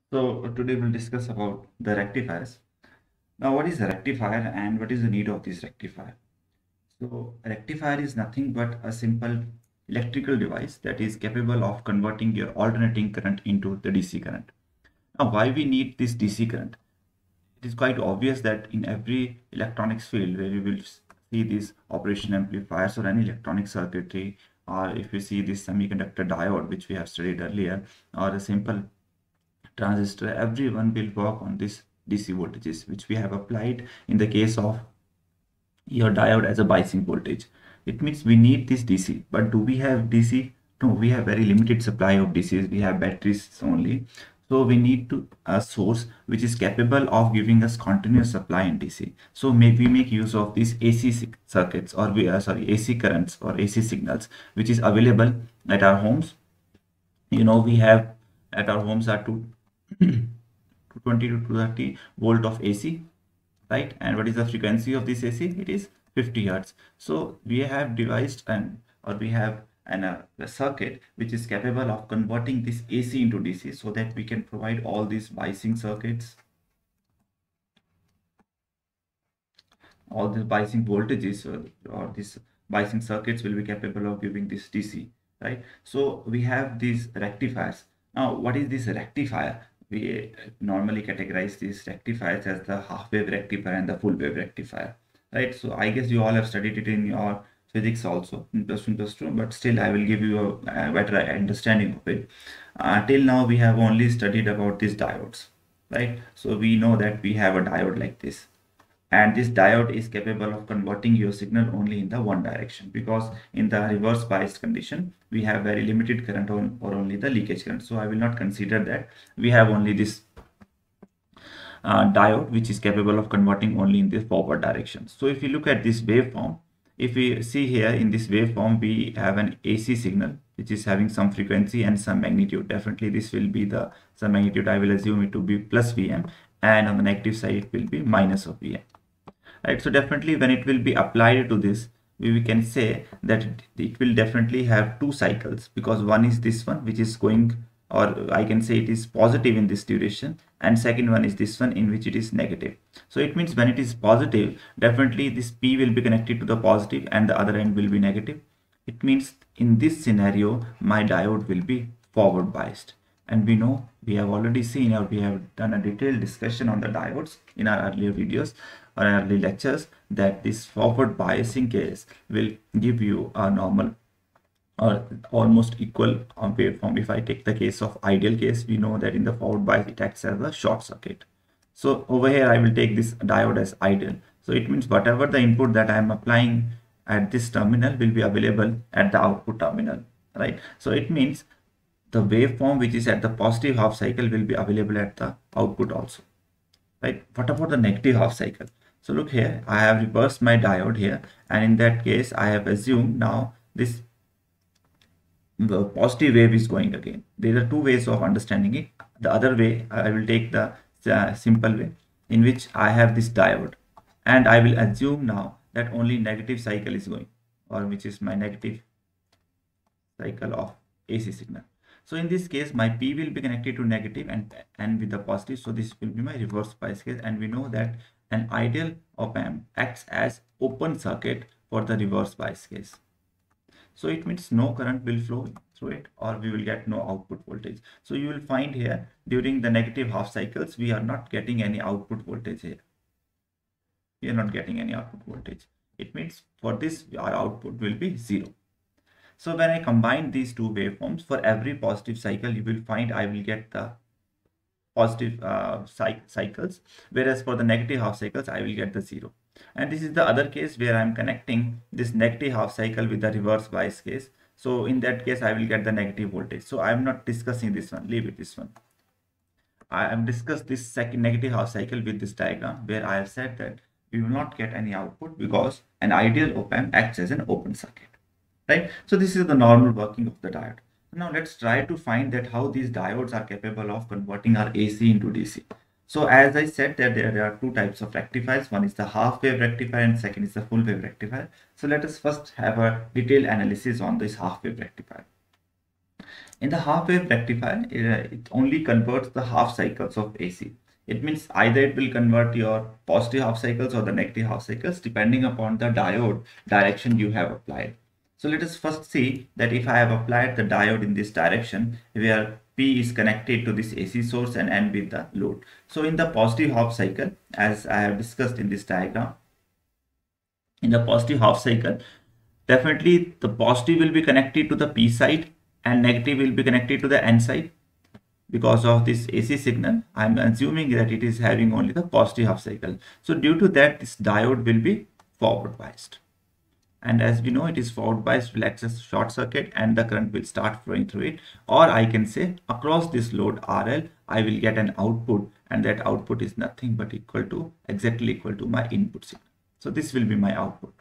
So today we'll discuss about the rectifiers. Now, what is a rectifier and what is the need of this rectifier? So a rectifier is nothing but a simple electrical device that is capable of converting your alternating current into the DC current. Now, why we need this DC current? It is quite obvious that in every electronics field where you will see these operation amplifiers or any electronic circuitry, or if you see this semiconductor diode which we have studied earlier, or a simple transistor, everyone will work on this DC voltages which we have applied in the case of your diode as a biasing voltage. It means we need this DC, but do we have DC? No, we have very limited supply of DCs. We have batteries only. So we need to a source which is capable of giving us continuous supply in DC. So we make use of these AC circuits, or AC currents or AC signals which is available at our homes. We have at our homes are 220 to 230 volt of AC, right? And what is the frequency of this AC? It is 50 hertz. So we have devised we have a circuit which is capable of converting this AC into DC, so that we can provide all these biasing circuits, all the biasing voltages, or these biasing circuits will be capable of giving this DC, right? So we have these rectifiers. Now, what is this rectifier? We normally categorize these rectifiers as the half wave rectifier and the full wave rectifier, right? So I guess you all have studied it in your physics also in plus 1 plus 2, but still I will give you a better understanding of it. Till now we have only studied about these diodes, right? So we know that we have a diode like this, and this diode is capable of converting your signal only in the one direction, because in the reverse biased condition we have very limited current or only the leakage current. So I will not consider that. We have only this diode which is capable of converting only in this forward direction. So if you look at this waveform, if we see here in this waveform, we have an AC signal which is having some frequency and some magnitude. Definitely this will be the some magnitude. I will assume it to be plus Vm, and on the negative side it will be minus of Vm, right? So definitely when it will be applied to this, we can say that it will definitely have two cycles, because one is this one which is going, or I can say it is positive in this duration, and second one is this one in which it is negative. So it means when it is positive, definitely this P will be connected to the positive and the other end will be negative. It means in this scenario my diode will be forward biased, and we know, we have already seen, or we have done a detailed discussion on the diodes in our earlier videos or early lectures, that this forward biasing case will give you a normal or almost equal waveform. If I take the case of ideal case, we know that in the forward bias it acts as a short circuit. So over here I will take this diode as ideal. So it means whatever the input that I am applying at this terminal will be available at the output terminal, right? So it means the waveform which is at the positive half cycle will be available at the output also, right? What about the negative half cycle? So look here, I have reversed my diode here, and in that case I have assumed now this the positive wave is going again. There are two ways of understanding it. The other way, I will take the simple way in which I have this diode, and I will assume now that only negative cycle is going, or which is my negative cycle of AC signal. So in this case, my P will be connected to negative and with the positive. So this will be my reverse bias case, and we know that an ideal op-amp acts as open circuit for the reverse bias case. So it means no current will flow through it, or we will get no output voltage. So you will find here during the negative half cycles, we are not getting any output voltage here. We are not getting any output voltage. It means for this, our output will be 0. So when I combine these two waveforms, for every positive cycle, you will find I will get the positive cycles, whereas for the negative half cycles, I will get the 0. And this is the other case where I'm connecting this negative half cycle with the reverse bias case. So in that case, I will get the negative voltage. So I'm not discussing this one, leave it this one. I have discussed this second negative half cycle with this diagram, where I have said that we will not get any output because an ideal op-amp acts as an open circuit, right? So this is the normal working of the diode. Now let's try to find that how these diodes are capable of converting our AC into DC. So as I said that there are two types of rectifiers. One is the half wave rectifier and second is the full wave rectifier. So let us first have a detailed analysis on this half wave rectifier. In the half wave rectifier, it only converts the half cycles of AC. It means either it will convert your positive half cycles or the negative half cycles depending upon the diode direction you have applied. So let us first see that if I have applied the diode in this direction where P is connected to this AC source and N with the load. So in the positive half cycle, as I have discussed in this diagram, in the positive half cycle, definitely the positive will be connected to the P side and negative will be connected to the N side. Because of this AC signal, I am assuming that it is having only the positive half cycle. So due to that, this diode will be forward biased. And as we know, it is forward biased, will act as short circuit and the current will start flowing through it. Or I can say across this load RL, I will get an output, and that output is nothing but exactly equal to my input signal. So this will be my output.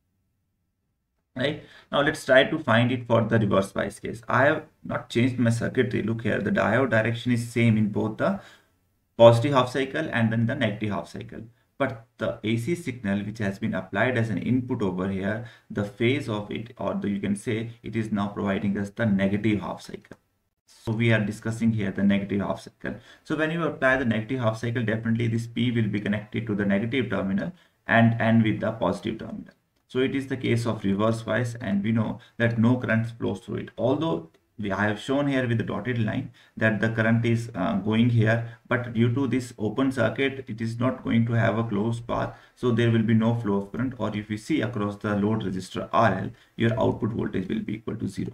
Right, now let's try to find it for the reverse bias case. I have not changed my circuitry. Look here, the diode direction is same in both the positive half cycle and then the negative half cycle, but the AC signal which has been applied as an input over here, the phase of it, or you can say it is now providing us the negative half cycle. So we are discussing here the negative half cycle. So when you apply the negative half cycle, definitely this P will be connected to the negative terminal and N with the positive terminal. So it is the case of reverse bias, and we know that no current flows through it. Although I have shown here with the dotted line that the current is going here, but due to this open circuit, it is not going to have a closed path. So there will be no flow of current, or if you see across the load resistor RL, your output voltage will be equal to 0.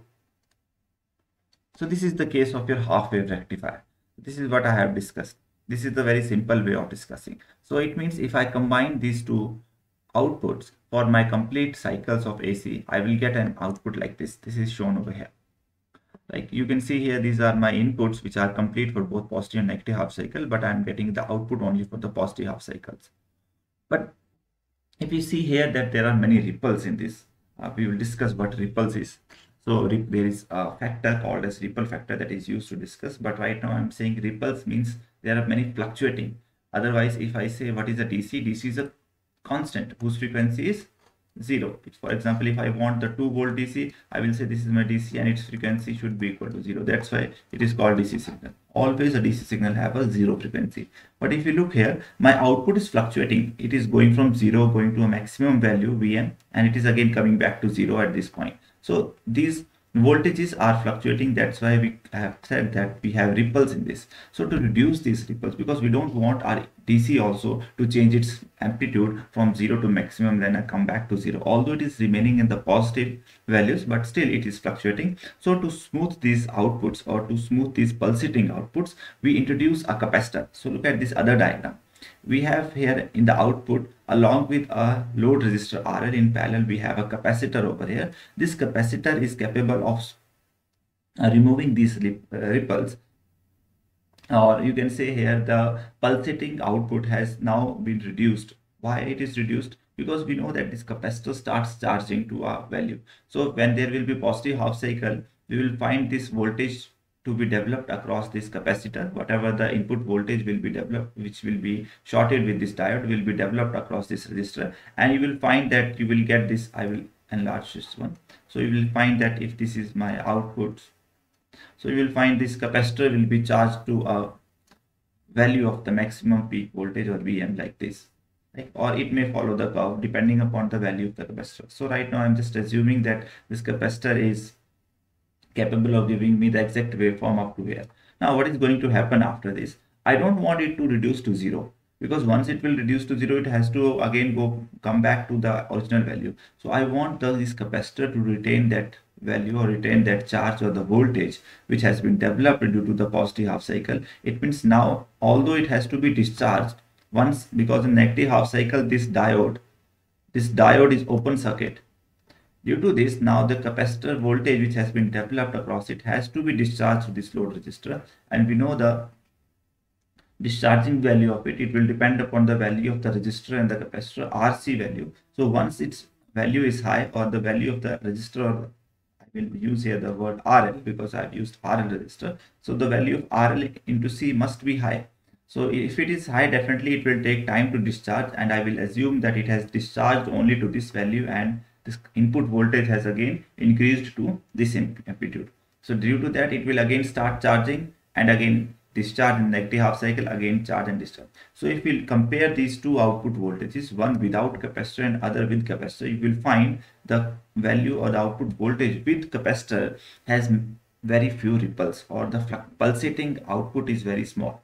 So this is the case of your half wave rectifier. This is what I have discussed. This is the very simple way of discussing. So it means if I combine these two outputs for my complete cycles of AC, I will get an output like this. This is shown over here. Like you can see here, these are my inputs which are complete for both positive and negative half cycle, but I'm getting the output only for the positive half cycles. But if you see here that there are many ripples in this, we will discuss what ripples is. So there is a factor called as ripple factor that is used to discuss, but right now I'm saying ripples means there are many fluctuating. Otherwise, if I say what is a DC, DC is a constant whose frequency is 0. For example, if I want the 2 volt DC, I will say this is my DC and its frequency should be equal to 0. That's why it is called DC signal. Always a DC signal have a 0 frequency. But if you look here, my output is fluctuating. It is going from 0 going to a maximum value Vn, and it is again coming back to 0 at this point. So these voltages are fluctuating. That's why we have said that we have ripples in this. So to reduce these ripples, because we don't want our DC also to change its amplitude from 0 to maximum, then I come back to 0, although it is remaining in the positive values, but still it is fluctuating. So to smooth these outputs, or to smooth these pulsating outputs, we introduce a capacitor. So look at this other diagram. We have here in the output, along with a load resistor RL in parallel, we have a capacitor over here. This capacitor is capable of removing these ripples, or you can say here the pulsating output has now been reduced. Why it is reduced? Because we know that this capacitor starts charging to a value. So when there will be positive half cycle, we will find this voltage to be developed across this capacitor. Whatever the input voltage will be developed, which will be shorted with this diode, will be developed across this resistor, and you will find that you will get this. I will enlarge this one. So you will find that if this is my output, so you will find this capacitor will be charged to a value of the maximum peak voltage, or Vm, like this. Like, or it may follow the curve depending upon the value of the capacitor. So right now I'm just assuming that this capacitor is capable of giving me the exact waveform up to here. Now what is going to happen after this? I don't want it to reduce to 0, because once it will reduce to 0, it has to again come back to the original value. So I want this capacitor to retain that value, or retain that charge or the voltage which has been developed due to the positive half cycle. It means now, although it has to be discharged once, because in negative half cycle this diode is open circuit. Due to this, now the capacitor voltage which has been developed across it has to be discharged to this load resistor, and we know the discharging value of it. It will depend upon the value of the resistor and the capacitor RC value. So once its value is high, or the value of the resistor, or I will use here the word RL because I've used RL resistor. So the value of RL into C must be high. So if it is high, definitely it will take time to discharge, and I will assume that it has discharged only to this value, and this input voltage has again increased to this amplitude. So due to that, it will again start charging and again discharge in negative half cycle, again charge and discharge. So if we compare these two output voltages, one without capacitor and other with capacitor, you will find the value or the output voltage with capacitor has very few ripples, or the pulsating output is very small.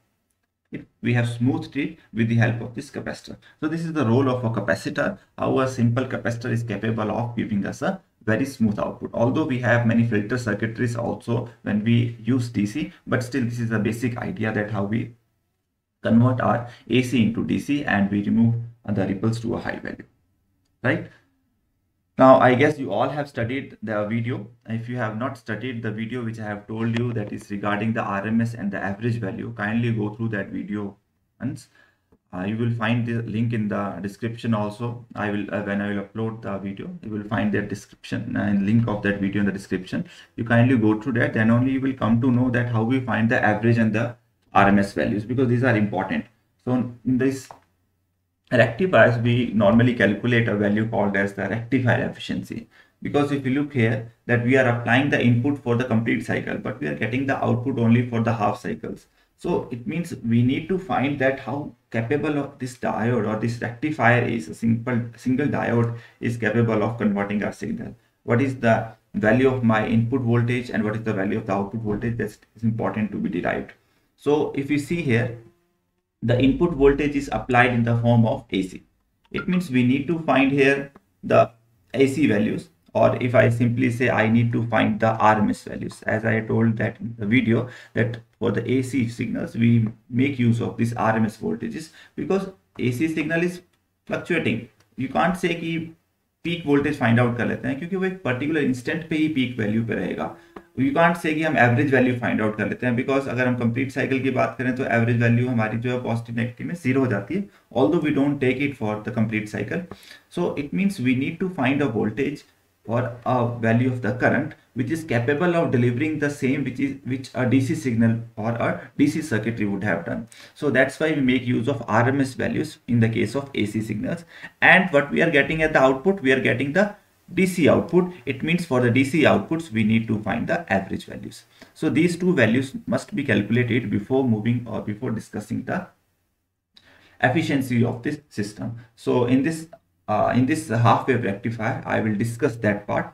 We have smoothed it with the help of this capacitor. So this is the role of a capacitor, how a simple capacitor is capable of giving us a very smooth output. Although we have many filter circuitries also when we use DC, but still this is the basic idea that how we convert our AC into DC and we remove the ripples to a high value, right? Now, I guess you all have studied the video. If you have not studied the video which I have told you, that is regarding the RMS and the average value, kindly go through that video once. You will find the link in the description also. I will when I will upload the video, you will find that description and link of that video in the description. You kindly go through that, then only you will come to know that how we find the average and the RMS values, because these are important. So in this rectifiers, we normally calculate a value called as the rectifier efficiency, because if you look here that we are applying the input for the complete cycle, but we are getting the output only for the half cycles. So it means we need to find that how capable of this diode or this rectifier is, a single diode is capable of converting our signal. What is the value of my input voltage and what is the value of the output voltage? That is important to be derived. So if you see here, the input voltage is applied in the form of AC. It means we need to find here the AC values, or if I simply say I need to find the RMS values, as I told that in the video, that for the AC signals we make use of this RMS voltages, because AC signal is fluctuating. You can't say कि peak voltage find out कर लेते हैं, क्योंकि वो एक particular instant पे ही peak value पे रहेगा. यू कांट से कि हम एवरेज वैल्यू फाइंड आउट कर लेते हैं, बिकॉज अगर हम कंप्लीट साइकिल की बात करें तो एवरेज वैल्यू हमारी जो है पॉजिटिव नेगेटिव में 0 हो जाती है, although we don't take it for the complete cycle. So it means we need to find a voltage or a value of the current which is capable of delivering the same which a DC signal or a DC circuitry would have done. So that's why we make use of RMS values in the case of AC signals. And what we are getting at the output, we are getting the DC output. It means for the DC outputs we need to find the average values. So these two values must be calculated before moving or before discussing the efficiency of this system. So in this half wave rectifier, I will discuss that part.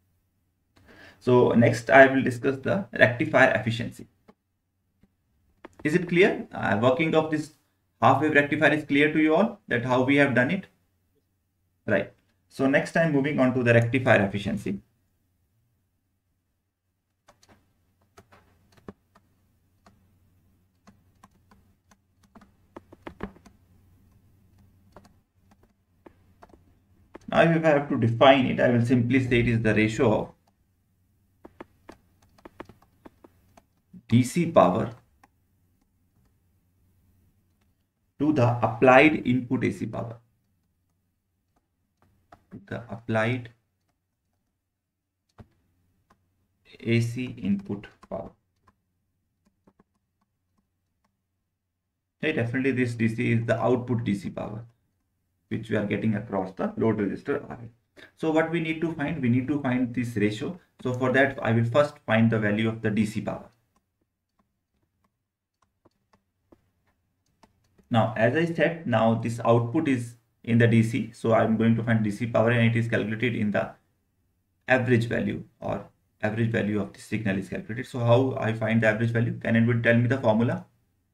So next I will discuss the rectifier efficiency. Is it clear? Working of this half wave rectifier is clear to you all, that how we have done it, right? So next I'm moving on to the rectifier efficiency. Now if I have to define it, I will simply say it is the ratio of DC power to the applied input AC power. The applied AC input power. Okay, definitely this DC is the output DC power which we are getting across the load resistor RL. So what we need to find? We need to find this ratio. So for that I will first find the value of the DC power. Now as I said, now this output is in the DC, so I'm going to find DC power, and it is calculated in the average value, or average value of the signal is calculated. So how I find the average value? Can anybody tell me the formula?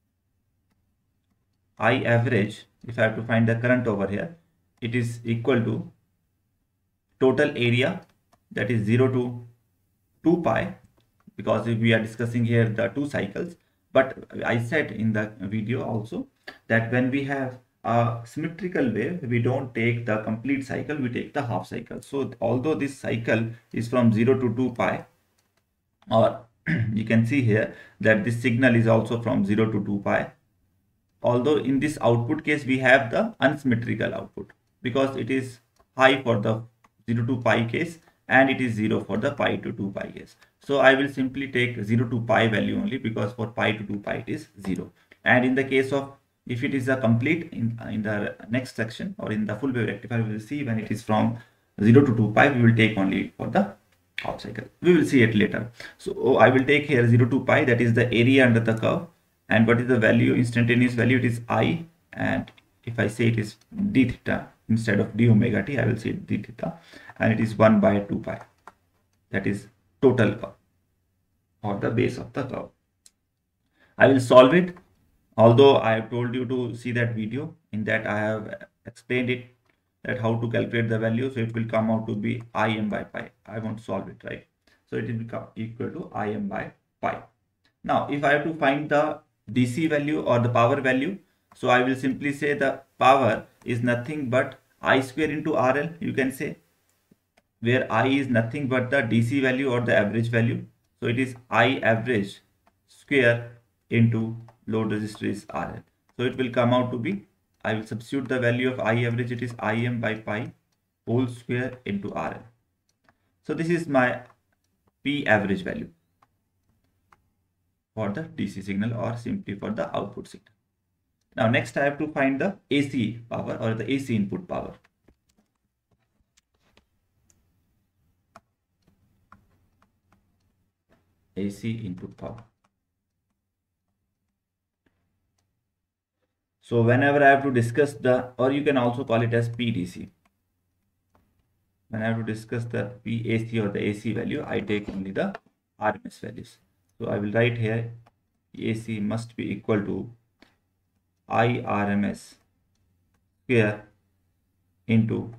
I average, if I have to find the current over here, it is equal to total area, that is 0 to 2 pi, because if we are discussing here the 2 cycles. But I said in the video also that when we have a symmetrical wave, we don't take the complete cycle, we take the half cycle. So although this cycle is from 0 to 2 pi, or you can see here that this signal is also from 0 to 2 pi, although in this output case we have the unsymmetrical output, because it is high for the 0 to pi case and it is 0 for the pi to 2 pi case. So I will simply take 0 to pi value only, because for pi to 2 pi it is 0. And in the case of, if it is a complete, in the next section or in the full wave rectifier, we will see when it is from 0 to 2 pi, we will take only for the half cycle. We will see it later. So I will take here 0 to pi, that is the area under the curve. And what is the value, instantaneous value? It is I. And if I say it is d theta instead of d omega t, I will say d theta. And it is 1 by 2 pi. That is total curve or the base of the curve. I will solve it. Although I have told you to see that video, in that I have explained it that how to calculate the value. So it will come out to be Im by pi. I won't solve it, right? So it will become equal to Im by pi. Now, if I have to find the DC value or the power value, so I will simply say the power is nothing but I square into RL, you can say, where I is nothing but the DC value or the average value. So it is I average square into load resistor is RL. So it will come out to be, I will substitute the value of I average, it is Im by pi whole square into RL. So this is my P average value for the DC signal or simply for the output signal. Now next I have to find the AC power or the AC input power. AC input power. So whenever I have to discuss the, or you can also call it as PDC. When I have to discuss the PAC or the AC value, I take only the RMS values. So I will write here AC must be equal to IRMS square into,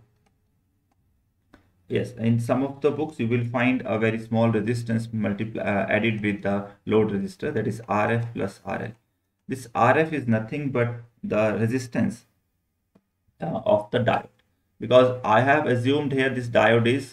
yes, in some of the books you will find a very small resistance added with the load resistor, that is RF plus RL. This RF is nothing but the resistance of the diode, because I have assumed here this diode is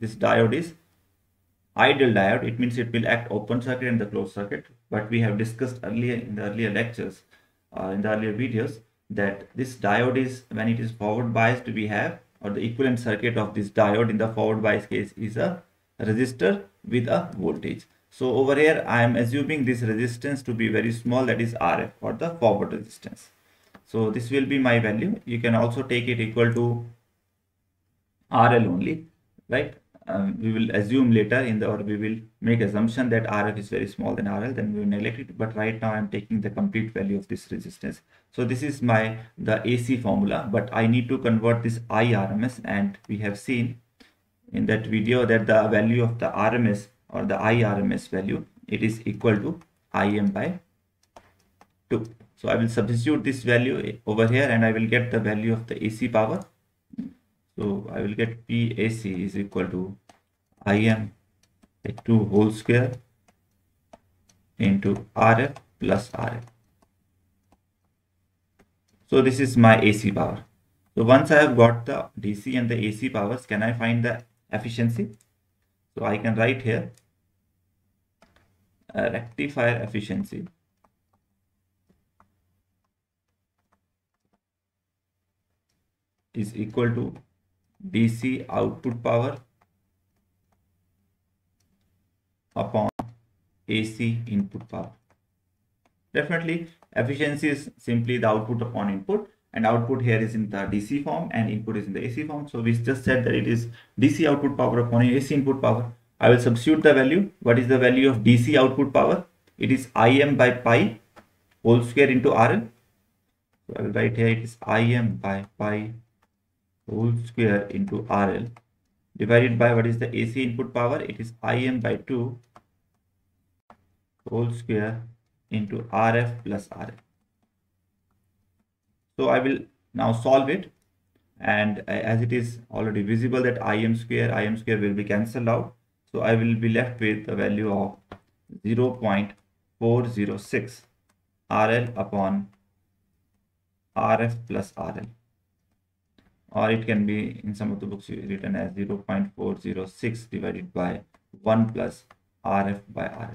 ideal diode. It means it will act open circuit and the closed circuit. But we have discussed earlier in the earlier lectures, in the earlier videos, that this diode is, when it is forward biased, we have, or the equivalent circuit of this diode in the forward bias case is a resistor with a voltage. So over here I am assuming this resistance to be very small, that is RF or the forward resistance. So this will be my value. You can also take it equal to RL only, right? We will assume later in the, or we will make assumption that RF is very small than RL, then we will neglect it. But right now I am taking the complete value of this resistance. So this is the AC formula, but I need to convert this IRMS, and we have seen in that video that the value of the RMS or the IRMS value, it is equal to Im by 2. So I will substitute this value over here and I will get the value of the AC power. So I will get PAC is equal to Im by 2 whole square into RF plus RL. So this is my AC power. So once I have got the DC and the AC powers, can I find the efficiency? So I can write here a rectifier efficiency is equal to DC output power upon AC input power. Definitely efficiency is simply the output upon input, and output here is in the DC form and input is in the AC form. So we just said that it is DC output power upon AC input power. I will substitute the value. What is the value of DC output power? It is Im by pi whole square into RL. So I will write here it is Im by pi whole square into RL divided by what is the AC input power? It is Im by 2 whole square into RF plus RL. So I will now solve it, and as it is already visible that Im square will be cancelled out. So I will be left with the value of 0.406 RL upon RF plus RL, or it can be in some of the books written as 0.406 divided by 1 plus RF by RL.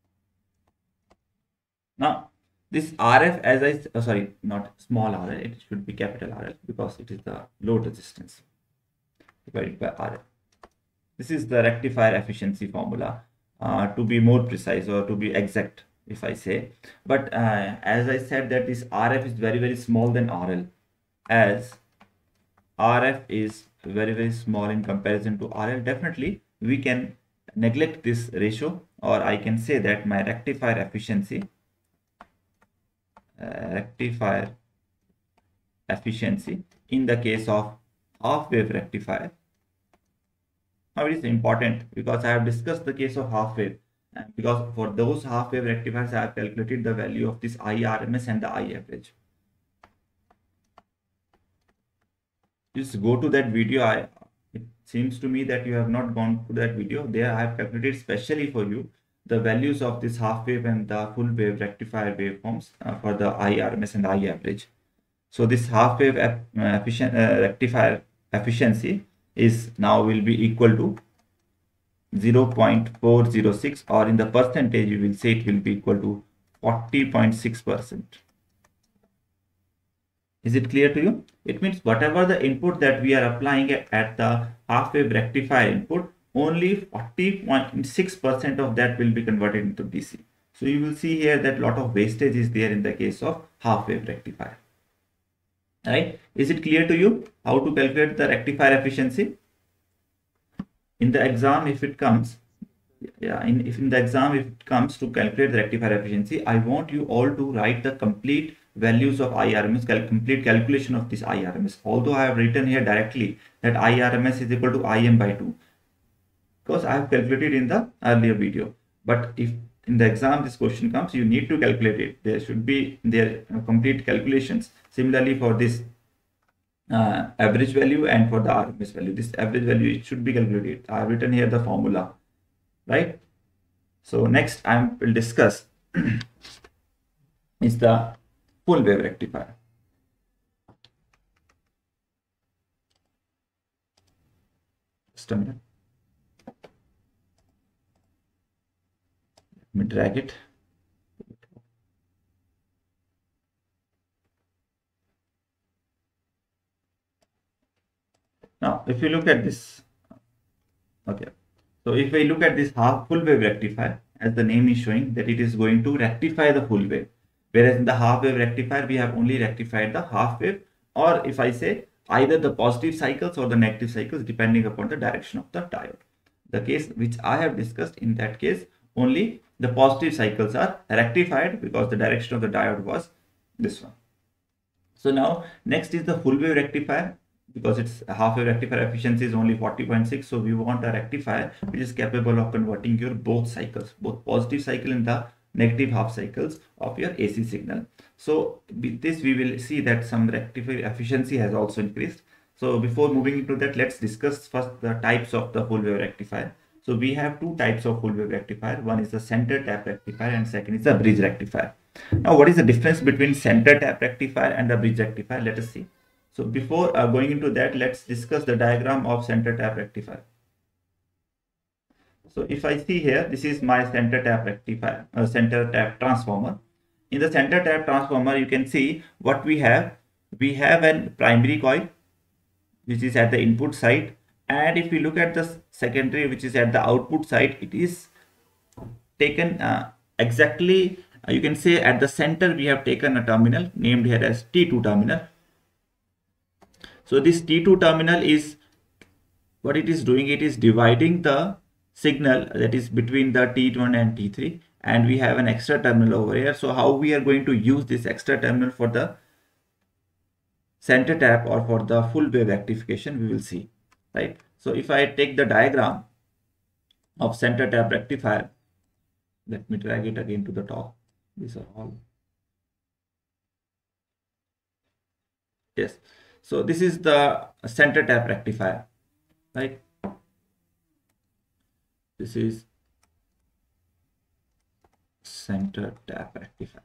Now this RF, as I sorry, not small RL, it should be capital RL because it is the load resistance divided by RL. This is the rectifier efficiency formula, to be more precise or to be exact if I say. But as I said that this RF is very small than RL, as RF is very small in comparison to RL. Definitely we can neglect this ratio, or I can say that my rectifier efficiency, rectifier efficiency in the case of half wave rectifier. Now it is important because I have discussed the case of half wave, and because for those half wave rectifiers I have calculated the value of this IRMS and the I average. Just go to that video. It seems to me that you have not gone to that video. There I have calculated specially for you the values of this half wave and the full wave rectifier waveforms for the IRMS and I average. So this half wave rectifier efficiency is now will be equal to 0.406, or in the percentage you will say it will be equal to 40.6%. Is it clear to you? It means whatever the input that we are applying at the half wave rectifier input, only 40.6% of that will be converted into DC. So you will see here that lot of wastage is there in the case of half wave rectifier. Right? Is it clear to you how to calculate the rectifier efficiency? In the exam, if it comes, if in the exam if it comes to calculate the rectifier efficiency, I want you all to write the complete values of IRMS, complete calculation of this IRMS. Although I have written here directly that IRMS is equal to IM by 2, because I have calculated in the earlier video. But if in the exam this question comes, you need to calculate it. There should be their complete calculations. Similarly for this average value and for the RMS value, this average value, it should be calculated. I have written here the formula, right? So next I will discuss is the full wave rectifier. Just a minute. Let me drag it. Now, if you look at this, okay. So if we look at this full wave rectifier, as the name is showing, that it is going to rectify the full wave. Whereas in the half wave rectifier, we have only rectified the half wave, or if I say either the positive cycles or the negative cycles, depending upon the direction of the diode. The case which I have discussed, in that case, only the positive cycles are rectified because the direction of the diode was this one. So now next is the full wave rectifier. Because its half wave rectifier efficiency is only 40.6, so we want a rectifier which is capable of converting your both cycles, both positive cycle and the negative half cycles of your AC signal. So with this we will see that some rectifier efficiency has also increased. So before moving into that, let's discuss first the types of the full wave rectifier. So we have two types of full wave rectifier. One is the center tap rectifier and second is the bridge rectifier. Now what is the difference between center tap rectifier and the bridge rectifier? Let us see. So before going into that, let's discuss the diagram of center tap rectifier. So if I see here, this is my center tap rectifier, center tap transformer. In the center tap transformer, you can see what we have. We have a primary coil, which is at the input side. And if we look at the secondary, which is at the output side, it is taken exactly, you can say at the center, we have taken a terminal named here as T2 terminal. So this T2 terminal is what it is doing. It is dividing the signal that is between the T1 and T3, and we have an extra terminal over here. So how we are going to use this extra terminal for the center tap or for the full wave rectification, we will see, right? So if I take the diagram of center tap rectifier, let me drag it again to the top. These are all, yes. So this is the center tap rectifier, right? This is center tap rectifier.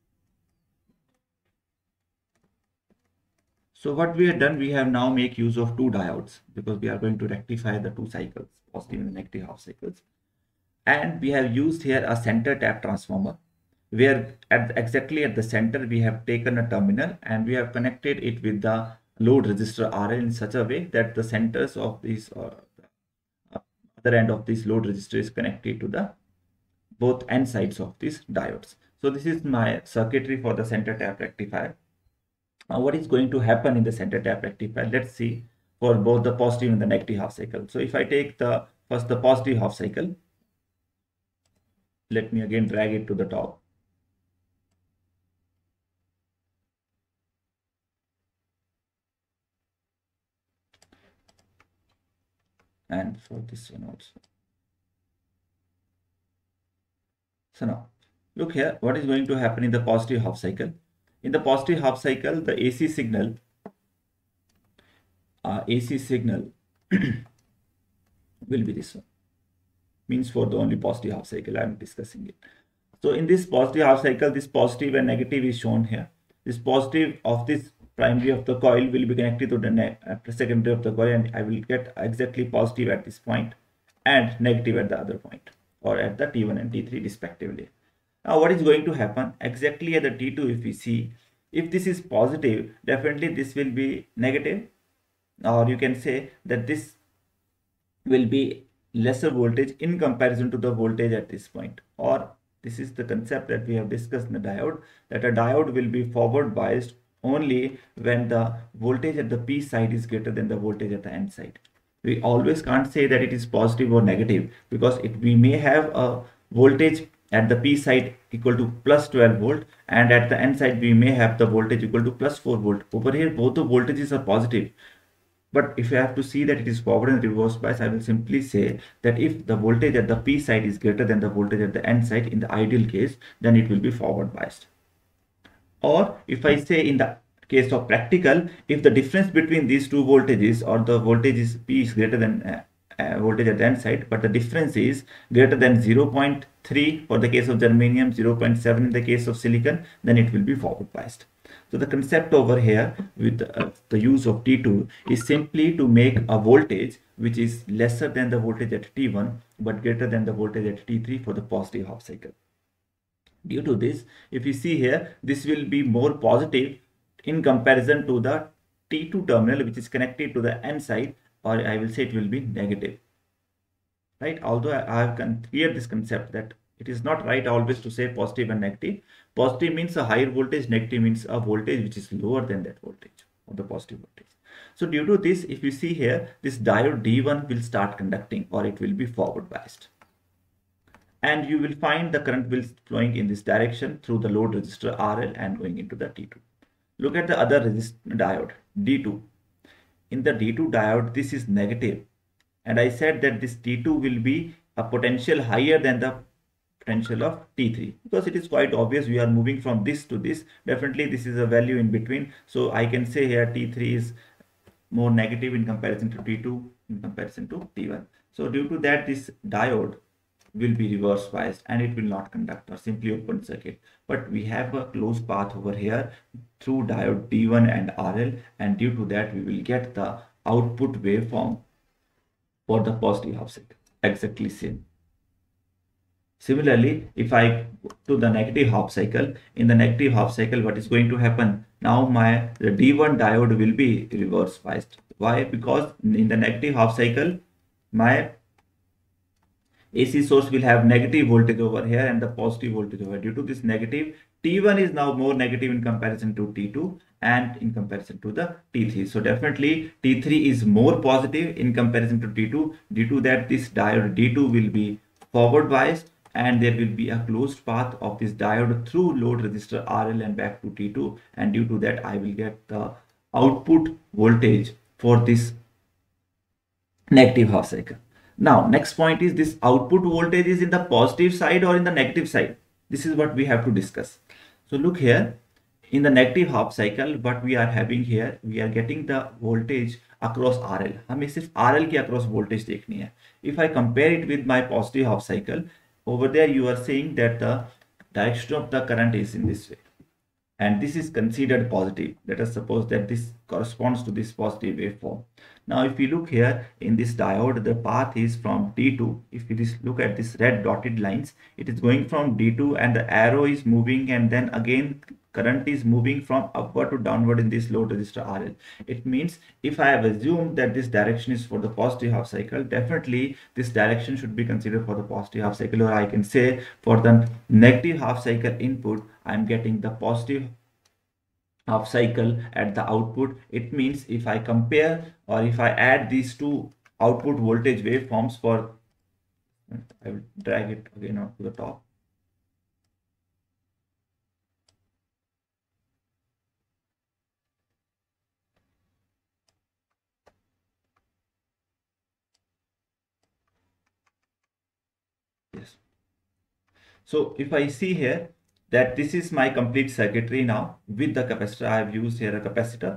So what we have done, we have now make use of two diodes because we are going to rectify the two cycles, positive and negative half cycles. And we have used here a center tap transformer, where exactly at the center we have taken a terminal and we have connected it with the load resistor RL in such a way that the centers of this other end of this load resistor is connected to the both end sides of these diodes. So this is my circuitry for the center tap rectifier. Now what is going to happen in the center tap rectifier? Let's see for both the positive and the negative half cycle. So if I take the First, the positive half cycle. Let me again drag it to the top. And for this one also. So now, look here, what is going to happen in the positive half cycle? In the positive half cycle, the AC signal will be this one. Means for the only positive half cycle, I am discussing it. So in this positive half cycle, this positive and negative is shown here. This positive of this primary of the coil will be connected to the secondary of the coil, and I will get exactly positive at this point and negative at the other point, or at the T1 and T3 respectively. Now what is going to happen exactly at the T2? If we see, if this is positive, definitely this will be negative, or you can say that this will be lesser voltage in comparison to the voltage at this point. Or this is the concept that we have discussed in the diode, that a diode will be forward biased only when the voltage at the P side is greater than the voltage at the N side. We always can't say that it is positive or negative, because we may have a voltage at the P side equal to plus 12 volt, and at the N side we may have the voltage equal to plus 4 volt. Over here both the voltages are positive. But if you have to see that it is forward and reverse bias, I will simply say that if the voltage at the P side is greater than the voltage at the N side in the ideal case, then it will be forward biased. Or if I say in the case of practical, if the difference between these two voltages, or the voltage is P is greater than voltage at the N side, but the difference is greater than 0.3 for the case of germanium, 0.7 in the case of silicon, then it will be forward biased. So the concept over here with the use of T2 is simply to make a voltage which is lesser than the voltage at T1 but greater than the voltage at T3 for the positive half cycle. Due to this, if you see here, this will be more positive in comparison to the T2 terminal which is connected to the N side, or I will say it will be negative, right? Although I have cleared this concept that it is not right always to say positive and negative. Positive means a higher voltage, negative means a voltage which is lower than that voltage, or the positive voltage. So due to this, if you see here, this diode D1 will start conducting, or it will be forward biased. And you will find the current will flowing in this direction through the load resistor RL and going into the T2. Look at the other diode, D2. In the D2 diode, this is negative. And I said that this T2 will be a potential higher than the potential of T3, because it is quite obvious we are moving from this to this. Definitely this is a value in between. So I can say here T3 is more negative in comparison to T2 in comparison to T1. So due to that, this diode will be reverse biased and it will not conduct, or simply open circuit. But we have a closed path over here through diode D1 and RL, and due to that we will get the output waveform for the positive half cycle exactly same. Similarly, if I go to the negative half cycle, in the negative half cycle, what is going to happen? Now the D1 diode will be reverse biased. Why? Because in the negative half cycle, my AC source will have negative voltage over here and the positive voltage over here. Due to this negative, T1 is now more negative in comparison to T2 and in comparison to the T3. So definitely T3 is more positive in comparison to T2. Due to that, this diode D2 will be forward biased, and there will be a closed path of this diode through load resistor RL and back to T2, and due to that I will get the output voltage for this negative half cycle. Now next point is, this output voltage is in the positive side or in the negative side? This is what we have to discuss. So look here, in the negative half cycle what we are having here, we are getting the voltage across RL. हमें सिर्फ RL के across voltage देखनी है. If I compare it with my positive half cycle, over there you are saying that the direction of the current is in this way, and this is considered positive. Let us suppose that this corresponds to this positive waveform. Now if you look here in this diode, the path is from D2. If you just look at this red dotted lines, it is going from D2 and the arrow is moving, and then again current is moving from upward to downward in this load resistor RL. It means if I have assumed that this direction is for the positive half cycle, definitely this direction should be considered for the positive half cycle, or I can say for the negative half cycle input, I am getting the positive half cycle at the output. It means if I compare or if I add these two output voltage waveforms for, I will drag it again up to the top. Yes. So if I see here that this is my complete circuitry now with the capacitor, I have used here a capacitor.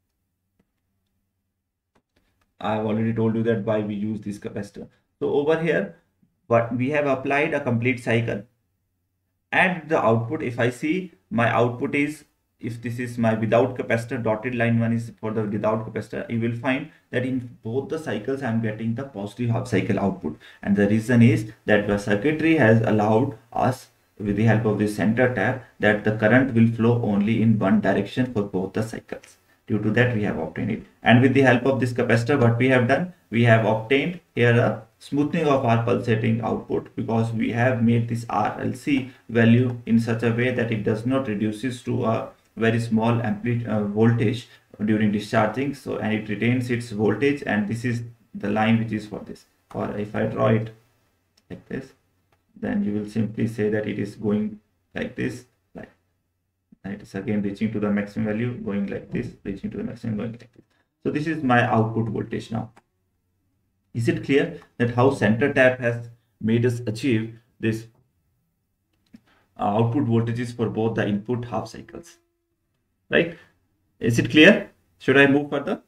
I have already told you that why we use this capacitor. So over here, but we have applied a complete cycle, and the output, if I see my output is, if this is my without capacitor, dotted line one is for the without capacitor, you will find that in both the cycles I am getting the positive half cycle output. And the reason is that the circuitry has allowed us, with the help of this center tap, that the current will flow only in one direction for both the cycles. Due to that we have obtained it. And with the help of this capacitor, what we have done, we have obtained here a smoothing of our pulsating output, because we have made this RLC value in such a way that it does not reduces to a very small voltage during discharging. So, and it retains its voltage, and this is the line which is for this. Or if I draw it like this, then you will simply say that it is going like this, like, and it is again reaching to the maximum value, going like this, reaching to the maximum, going like this. So this is my output voltage now. Is it clear that how center tap has made us achieve this output voltages for both the input half cycles, right? Is it clear? Should I move further?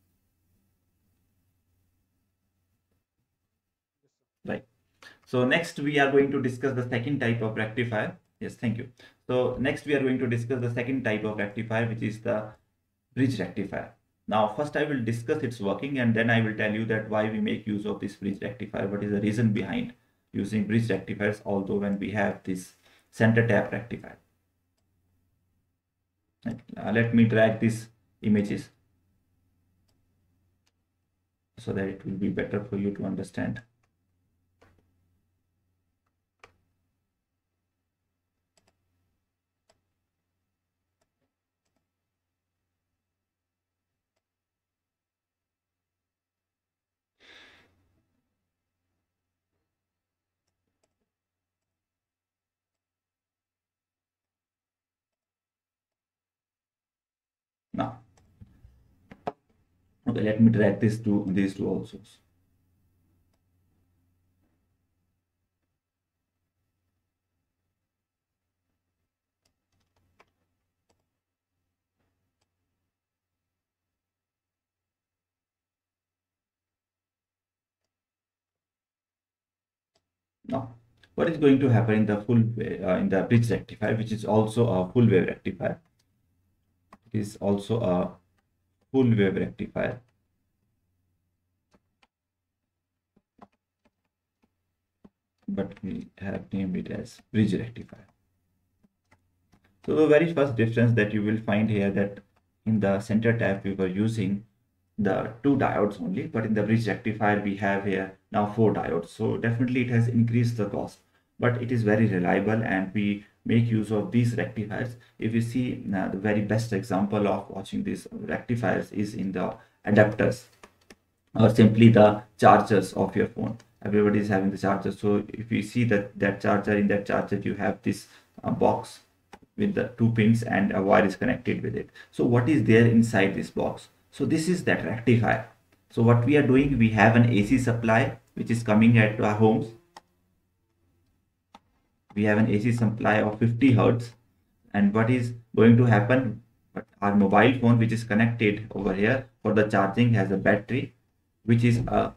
Right. So next we are going to discuss the second type of rectifier. Yes, thank you. So next we are going to discuss the second type of rectifier, which is the bridge rectifier. Now first I will discuss its working, and then I will tell you that why we make use of this bridge rectifier, what is the reason behind using bridge rectifiers, although when we have this center tap rectifier. Let me drag these images so that it will be better for you to understand. Now, okay, let me drag these two also. Now, what is going to happen in the in the bridge rectifier, which is also a full wave rectifier? It is also a full wave rectifier. But we have named it as bridge rectifier. So the very first difference that you will find here, that in the center tap we were using the 2 diodes only, but in the bridge rectifier we have here now 4 diodes. So definitely it has increased the cost, but it is very reliable, and we make use of these rectifiers. If you see the very best example of watching these rectifiers is in the adapters, or simply the chargers of your phone. Everybody is having the charger. So if you see that charger, in that charger you have this box with the 2 pins, and a wire is connected with it. So what is there inside this box? So this is that rectifier. So what we are doing, we have an AC supply which is coming at our homes. We have an AC supply of 50 hertz, and what is going to happen, but our mobile phone which is connected over here for the charging has a battery which is a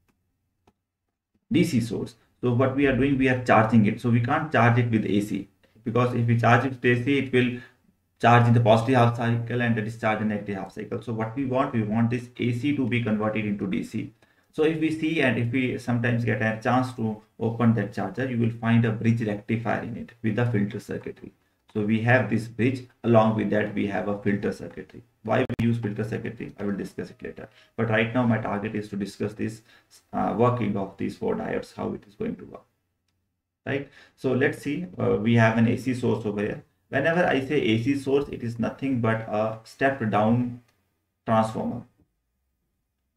DC source. So what we are doing, we are charging it. So we can't charge it with AC, because if we charge it with AC, it will charge in the positive half cycle and the discharge in negative half cycle. So what we want this AC to be converted into DC. So if we see, and if we sometimes get a chance to open that charger, you will find a bridge rectifier in it with the filter circuitry. So we have this bridge, along with that we have a filter circuitry. Why we use filter circuitry, I will discuss it later. But right now my target is to discuss this working of these 4 diodes, how it is going to work. Right. So let's see, we have an AC source over here. Whenever I say AC source, it is nothing but a step down transformer.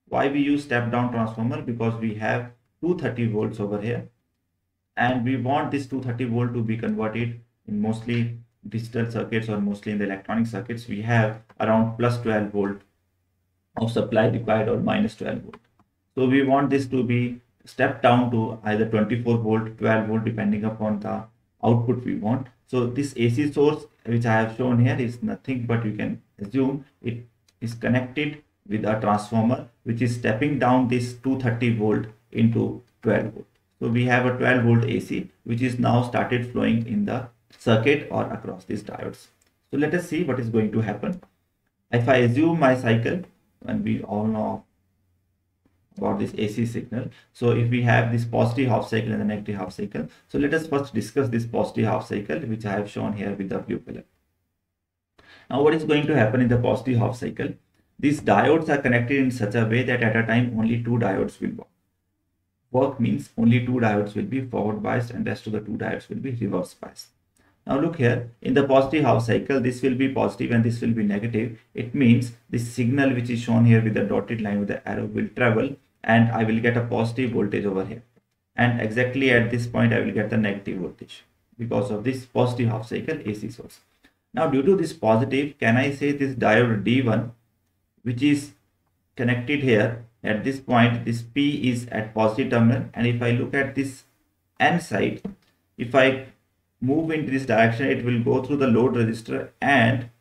Why we use step down transformer? Because we have 230 volts over here, and we want this 230 volt to be converted in mostly digital circuits or mostly in the electronic circuits. We have around plus 12 volt of supply required or minus 12 volt. So we want this to be stepped down to either 24 volt, 12 volt, depending upon the output we want. So this AC source which I have shown here is nothing but, you can assume it is connected with a transformer which is stepping down this 230 volt into 12 volt. So we have a 12 volt AC which is now started flowing in the circuit or across these diodes. So let us see what is going to happen. If I assume my cycle, and we all know about this AC signal. So if we have this positive half cycle and the negative half cycle, so let us first discuss this positive half cycle which I have shown here with the blue color. Now what is going to happen in the positive half cycle? These diodes are connected in such a way that at a time only two diodes will work. Work means only two diodes will be forward biased and rest of the two diodes will be reverse biased. Now look here, in the positive half cycle, this will be positive and this will be negative. It means this signal which is shown here with the dotted line with the arrow will travel, and I will get a positive voltage over here. And exactly at this point, I will get the negative voltage because of this positive half cycle AC source. Now due to this positive, can I say this diode D1, which is connected here at this point, this P is at positive terminal, and if I look at this N side, if I move into this direction, it will go through the load resistor and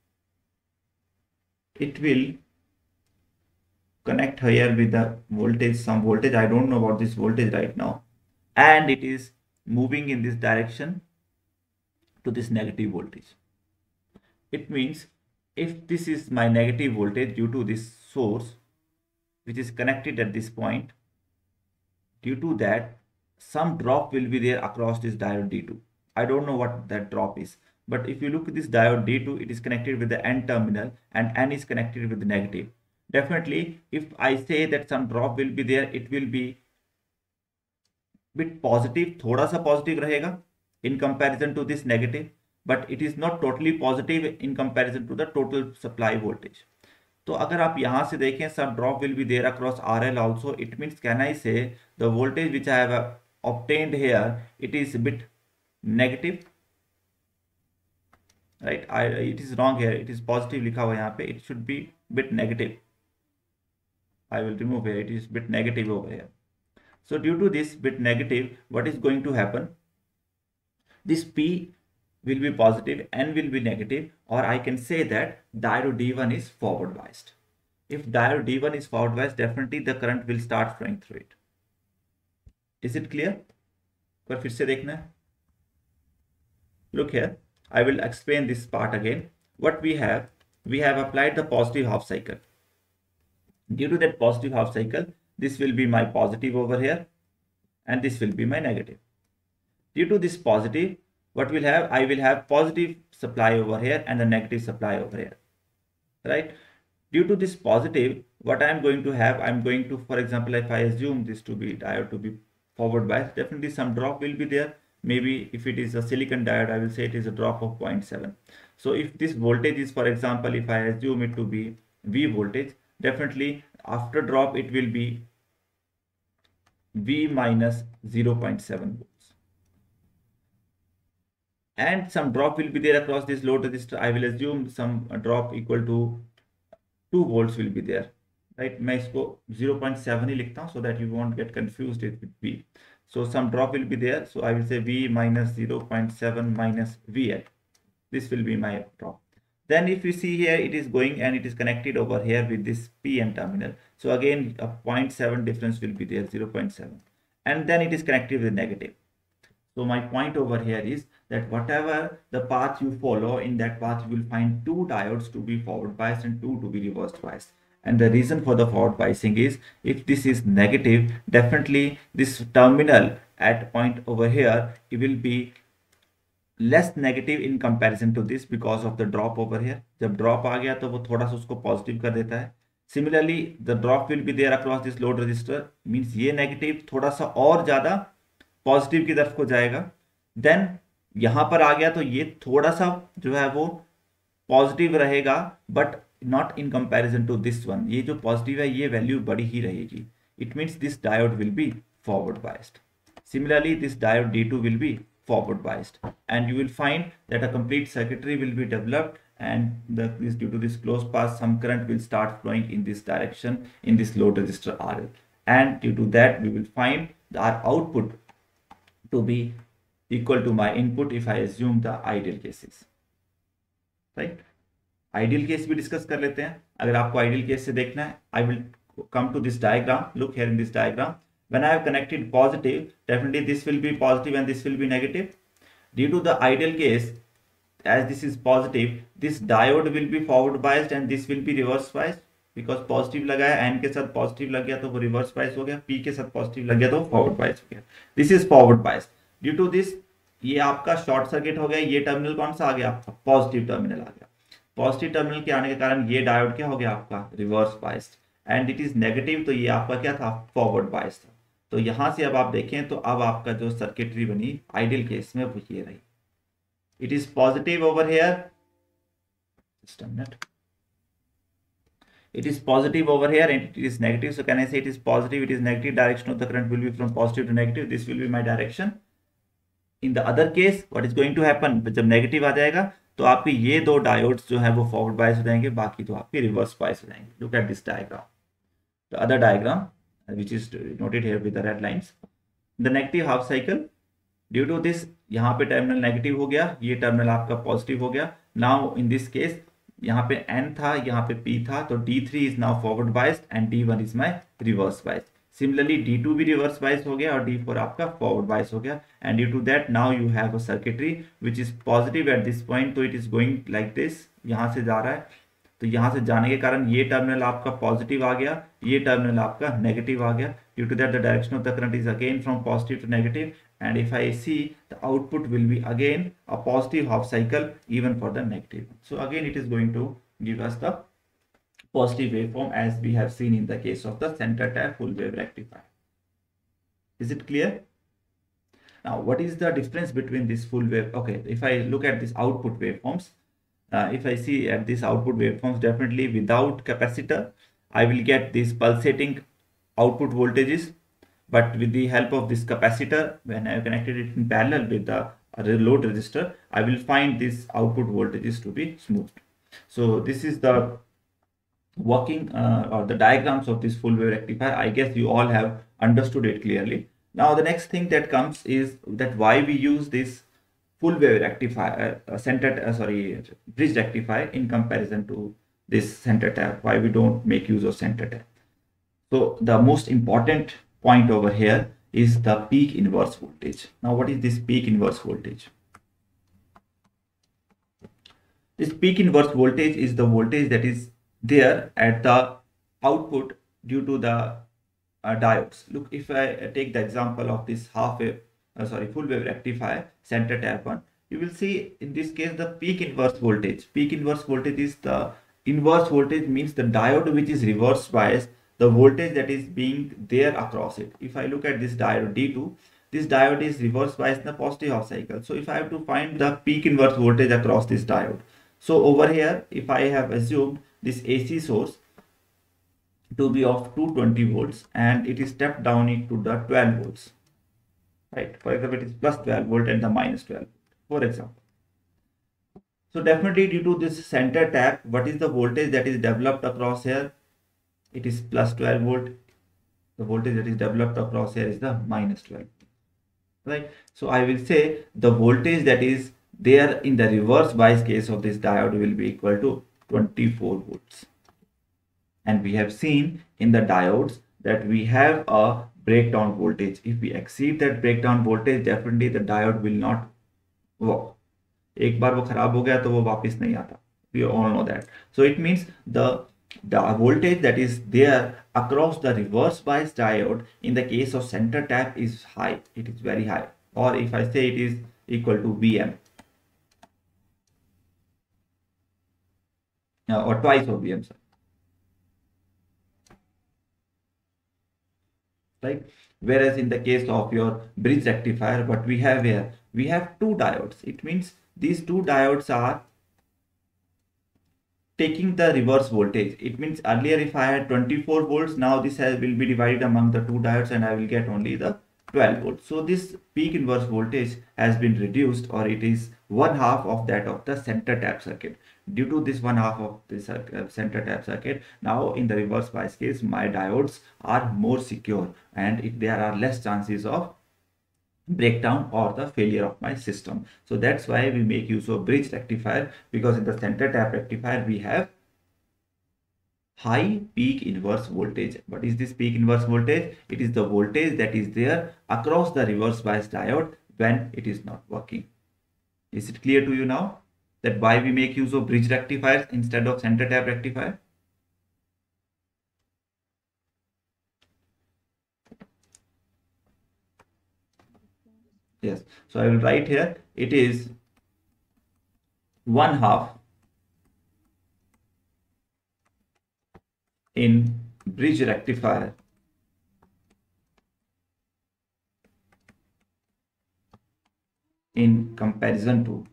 it will connect here with the voltage, some voltage. I don't know about this voltage right now, and it is moving in this direction to this negative voltage. It means if this is my negative voltage due to this source which is connected at this point, due to that some drop will be there across this diode D2. I don't know what that drop is, but if you look at this diode D2, it is connected with the N terminal and N is connected with the negative. Definitely, if I say that some drop will be there, it will be bit positive, थोड़ा सा positive रहेगा in comparison to this negative, but it is not totally positive in comparison to the total supply voltage. तो अगर आप यहाँ से देखें, some drop will be there across RL also. It means, can I say the voltage which I have obtained here, it is a bit negative, right? It is wrong here. It is positive लिखा हुआ यहाँ पे. It should be bit negative. I will remove here. It is bit negative over here. So due to this bit negative, what is going to happen? This P will be positive, N will be negative, or I can say that diode D1 is forward biased. If diode D1 is forward biased, definitely the current will start flowing through it. Is it clear? पर फिर से देखना है. Look here, I will explain this part again. What we have applied the positive half cycle. Due to that positive half cycle, this will be my positive over here and this will be my negative. Due to this positive, what will have, I will have positive supply over here and the negative supply over here, right? Due to this positive, what I am going to have, I am going to, for example, if I assume this to be diode to be forward biased, definitely some drop will be there. Maybe if it is a silicon diode, I will say it is a drop of 0.7. So if this voltage is, for example, if I assume it to be V voltage, definitely after drop it will be V minus 0.7 volts. And some drop will be there across this load resistor. I will assume some drop equal to 2 volts will be there, right? मैं इसको 0.7 ही लिखता हूँ so that you won't get confused with V. So some drop will be there. So I will say V minus 0.7 minus VL. This will be my drop. Then if you see here, it is going and it is connected over here with this PN terminal. So again, a 0.7 difference will be there, 0.7. And then it is connected with negative. So my point over here is that whatever the path you follow, in that path you will find two diodes to be forward biased and two to be reverse biased. And the reason for the forward biasing is, if this is negative, definitely this terminal at point over here, it will be less negative in comparison to this because of the drop over here. जब drop आ गया तो वो थोड़ा सा उसको positive कर देता है. Similarly, the drop will be there across this load resistor, means ये negative थोड़ा सा और ज़्यादा पॉजिटिव की तरफ को जाएगा. देन यहां पर आ गया तो ये थोड़ा सा जो है वो पॉजिटिव रहेगा, but not in comparison to this one. ये जो positive है ये value बड़ी ही रहेगी. It means this diode will be forward biased. Similarly, this diode D2 will be forward biased, and you will find that a complete circuitry will be developed, and due to this closed path, some current will start flowing in this direction in this load resistor RL, and due to that we will find our output to be equal to my input if I assume the ideal cases. Right? Ideal case भी discuss कर लेते हैं. अगर आपको ideal case से देखना है, I will come to this diagram. Look here in this diagram. When I have connected positive, definitely this will be positive and this will be negative. Due to the ideal case, as this is positive, this diode will be forward biased and this will be reverse biased, because positive लगा है, N के साथ positive लग गया तो वो reverse bias हो गया, P के साथ positive लग गया तो forward bias हो गया. This is forward bias. Due to this, ये आपका शॉर्ट सर्किट हो गया. ये टर्मिनल कौन सा आ गया आपका? पॉजिटिव टर्मिनल आ गया. पॉजिटिव टर्मिनल के आने के कारण ये डायोड क्या हो गया आपका? Reverse biased. And it is negative, तो ये आपका क्या था? फॉरवर्ड बायस्ड था. तो यहां से अब आप देखें तो अब आपका जो सर्किटरी बनी आइडियल केस में वो ये रही. It is positive over here, just a minute. It is positive over here and it is negative. So can I say it is positive, it is negative? Direction of the current will be from positive to negative. This will be my direction. In the other case, what is going to happen? जब negative आ जाएगा तो आपके ये दो diodes जो है वो फॉरवर्ड बायस हो जाएंगे, बाकी तो आपके रिवर्स बायस हो जाएंगे. Look at this diagram. The other diagram which is noted here with the red lines. The negative half cycle, due to this यहाँ पे टर्मिनल नेगेटिव हो गया, ये टर्मिनल आपका पॉजिटिव हो गया. नाउ इन दिस केस यहाँ पे N था, यहाँ पे P था, तो D3 is now forward biased and D1 is my reverse biased. Similarly D2 भी रिवर्स बायस हो गया और D4 आपका फॉरवर्ड बायस हो गया. And due to that now you have a circuitry which is positive at this point. तो it is going like this, यहाँ से जा रहा है, तो यहाँ से जाने के कारण ये टर्मिनल आपका पॉजिटिव आ गया, ये टर्मिनल आपका नेगेटिव आ गया. Due to that the direction of the current is again from positive to negative, and if I see, the output will be again a positive half cycle even for the negative. So again it is going to give us the positive waveform as we have seen in the case of the center tap full wave rectifier. Is it clear? Now what is the difference between this full wave? Okay, if I look at this output waveforms, if I see at this output waveforms, definitely without capacitor I will get these pulsating output voltages. But with the help of this capacitor, when I have connected it in parallel with the load resistor, I will find this output voltages to be smoothed. So this is the working or the diagrams of this full wave rectifier. I guess you all have understood it clearly. Now the next thing that comes is that why we use this full wave rectifier, bridge rectifier in comparison to this center tap. Why we don't make use of center tap? So the most important point over here is the peak inverse voltage. Now what is this peak inverse voltage? This peak inverse voltage is the voltage that is there at the output due to the diodes. Look, if I take the example of this full wave rectifier center tap one, you will see in this case the peak inverse voltage. Peak inverse voltage is the inverse voltage, means the diode which is reverse biased, the voltage that is being there across it. If I look at this diode D2, this diode is reverse biased in the positive half cycle. So if I have to find the peak inverse voltage across this diode, so over here if I have assumed this AC source to be of 220 volts and it is stepped down into the 12 volts, right? For example, it is plus 12 volt and the minus 12 for example. So definitely due to this center tap, what is the voltage that is developed across here? It is plus 12 volt. The voltage that is developed across here is the minus 12, right? So I will say the voltage that is there in the reverse bias case of this diode will be equal to 24 volts. And we have seen in the diodes that we have a breakdown voltage. If we exceed that breakdown voltage, definitely the diode will not work. एक बार वो खराब हो गया तो वो वापस नहीं आता. We all know that. So it means the voltage that is there across the reverse bias diode in the case of center tap is high. It is very high. Or if I say it is equal to Vm or twice of Vm, right? Whereas in the case of your bridge rectifier, what we have here, we have two diodes. It means these two diodes are taking the reverse voltage. It means earlier if I had 24 volts, now this will be divided among the two diodes and I will get only the 12 volts. So this peak inverse voltage has been reduced, or it is one half of that of the center tap circuit. Due to this one half of this center tap circuit, now in the reverse bias case, my diodes are more secure and there are less chances of breakdown or the failure of my system. So that's why we make use of bridge rectifier, because in the center tap rectifier we have high peak inverse voltage. What is this peak inverse voltage? It is the voltage that is there across the reverse bias diode when it is not working. Is it clear to you now that why we make use of bridge rectifiers instead of center tap rectifier? Yes. So I will write here, it is one half in bridge rectifier in comparison to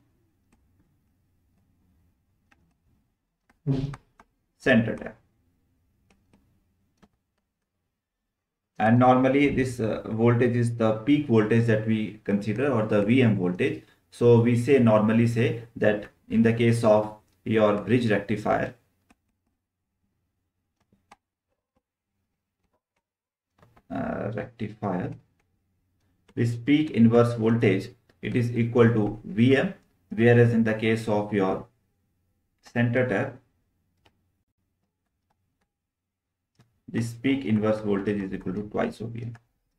center tap. And normally this voltage is the peak voltage that we consider, or the VM voltage. So we say, normally say that in the case of your bridge rectifier, this peak inverse voltage, it is equal to VM, whereas in the case of your center tap, this peak inverse voltage is equal to twice of VM.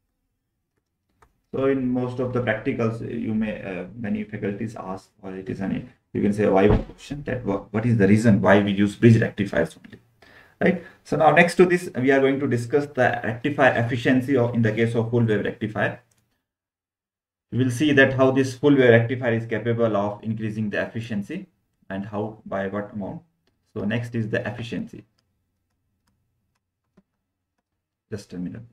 So in most of the practicals, you may many faculties ask, or it is an, you can say, a why question, that what is the reason why we use bridge rectifiers only, right? So now next to this, we are going to discuss the rectifier efficiency of in the case of full wave rectifier. We will see that how this full wave rectifier is capable of increasing the efficiency and how, by what amount. So next is the efficiency. Just a minute.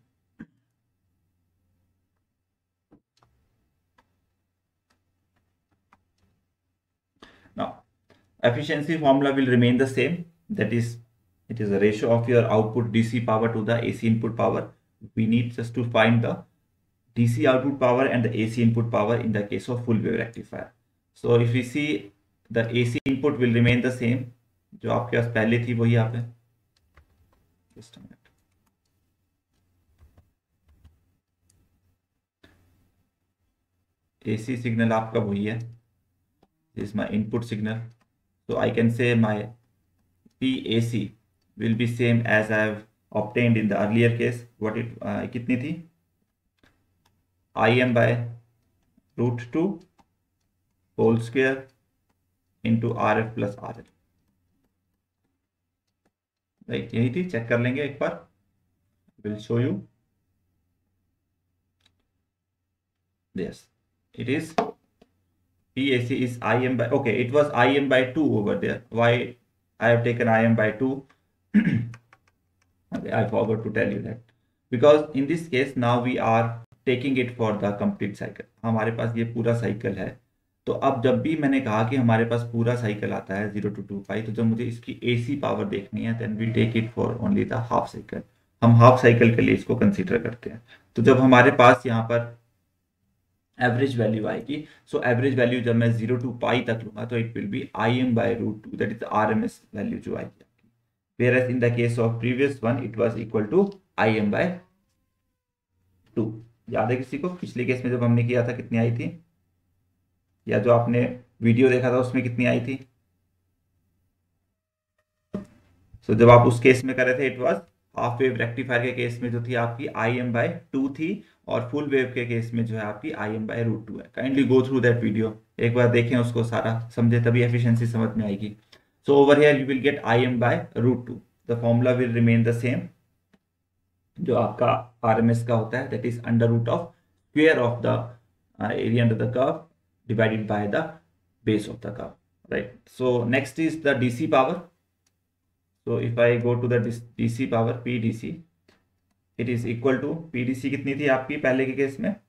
Now, efficiency formula will remain the same. That is, it is a ratio of your output DC power to the AC input power. We need just to find the DC output power and the AC input power in the case of full wave rectifier. So if we see, the AC input will remain the same, जो आपके पास पहले थी वही यहाँ पे. Just a minute. AC signal आपका वही है. This is my input signal. So I can say my PAC will be same as I have obtained in the earlier case. What it कितनी थी? IM by √2 whole square into RF plus RL. Right, यही थी. Check कर लेंगे एक बार. Will show you. Yes, it is. PAC is IM by, okay, it was IM by 2 over there. Why I have taken IM by 2? Okay, I forgot to tell you that. Because in this case now we are taking it for the complete cycle. हमारे पास ये पूरा cycle है. तो अब जब भी मैंने कहा कि हमारे पास पूरा साइकिल आता है 0 to 2 pi, तो जब मुझे इसकी AC पावर देखनी है, then we take it for only the half cycle. हम हाफ साइकिल के लिए इसको कंसीडर करते हैं. तो जब हमारे पास यहाँ पर एवरेज वैल्यू आएगी, सो एवरेज वैल्यू जब मैं 0 to pi तक लूंगा, तो it will be IM by √2, that is RMS value जो आएगी आपकी. Whereas in the case of previous one, it was equal to IM by 2. याद है किसी को पिछले केस में जब हमने किया था कितनी आई थी, या जो आपने वीडियो देखा था उसमें कितनी आई थी? सो जब आप उस केस में कर रहे थे, it was half wave rectifier के केस में जो थी आपकी IM by 2 थी, और फुल वेव के केस में जो है आपकी IM by √2 है. Kindly go through that video, एक बार देखें उसको सारा, समझे, तभी एफिशिएंसी समझ में आएगी. So over here you will get IM by √2. The formula will remain the same, जो आपका RMS का होता है, that is √, square of the area under the curve divided by the base of the curve, right? So next is the DC power. So if I go to the DC power, PDC, it is equal to, PDC कितनी थी आपकी पहले के case में?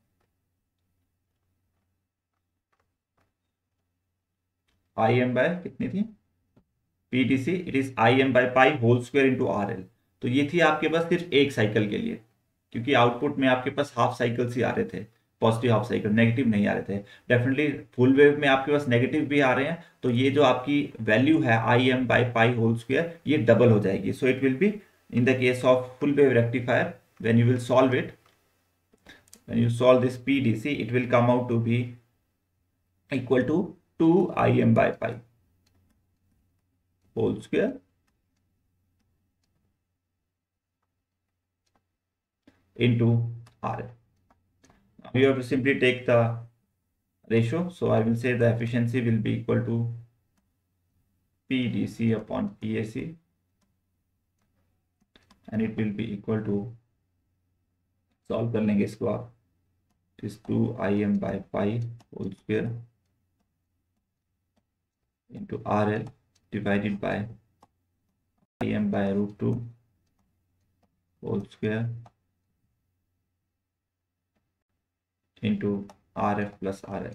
IM by कितनी थी? PDC it is IM by pi whole square into RL। तो ये थी आपके पास सिर्फ एक साइकिल के लिए, क्योंकि आउटपुट में आपके पास हाफ साइकिल्स ही आ रहे थे, पॉजिटिव हाफ साइकिल, नेगेटिव नहीं आ रहे थे। डेफिनेटली फुल वेव में आपके पास नेगेटिव भी आ रहे हैं, तो ये जो आपकी वैल्यू है IM by pi whole square ये डबल हो जाएगी। So it will be in the case of full wave rectifier when you will solve it, when you solve this PDC, it will come out to be equal to 2IM by pi whole square into RL. Now you have to simply take the ratio. So I will say the efficiency will be equal to PDC upon PAC, and it will be equal to, solve कर लेंगे इसको आप, it is 2IM by pi whole square into RL divided by IM by root 2 whole square into RF plus RL,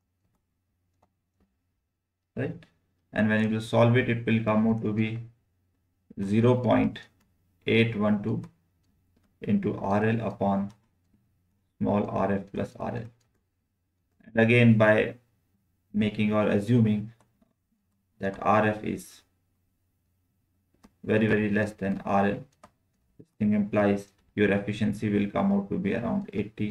right? And when you will solve it, it will come out to be 0.812 into RL upon small RF plus RL. And again, by making or assuming that RF is very, very less than RL, this thing implies your efficiency will come out to be around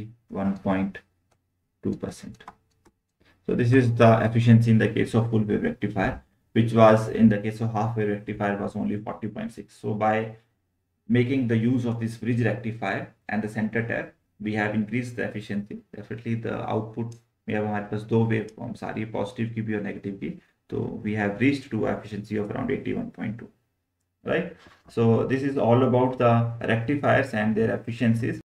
81.2%. So this is the efficiency in the case of full wave rectifier, which was in the case of half wave rectifier was only 40.6. So by making the use of this bridge rectifier and the center tap, we have increased the efficiency. Definitely the output में अब हमारे पास दो wave forms आ रही है, positive की भी और negative की, तो we have reached to efficiency of around 81.2, right? So this is all about the rectifiers and their efficiencies.